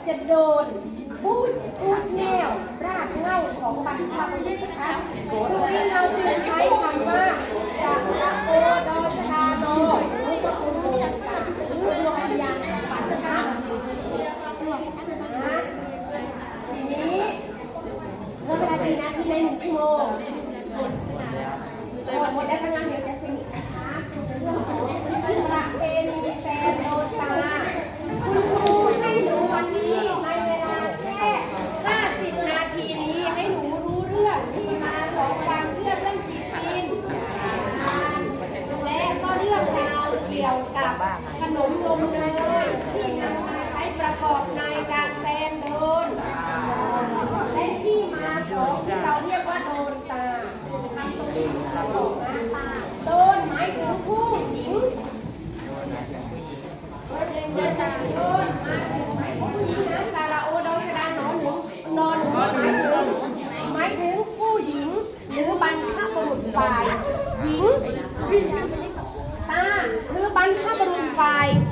จะโดนพูดแนวรากเหง้าของบรรพบุรุษนะคะสุรินทร์เราจึงใช้คำว่าสักระโอดอชดาโนนี่ก็คือโดนตาหรือดวงวิญญาณของมันนะคะทีนี้เมื่อเวลา4 นาทีใน1 ชั่วโมงหมดแล้วทั้งนั้นเดี๋ยวจะสรุปนะคะเรื่องของประเพณีแซนโดนตาคุณครูให้หนูวันนี้ในเวลาแค่50 นาทีนี้ให้หนูรู้เรื่องที่มาของความเชื่อเรื่องจิตปีนและก็เรื่องราวเกี่ยวกับขนมนมเนยที่นำมาใช้ประกอบในการแซนโดนและที่มาของที่เราเรียกว่าโดนตาโดนหมายถึงผู้หญิงโดนหมายถึงผู้หญิงนะสาระโอดอชดาหนอนหนูนอนหมายถึงผู้หญิงหรือบรรพบุรุษฝ่ายหญิงตาคือบรรพบุรุษฝ่าย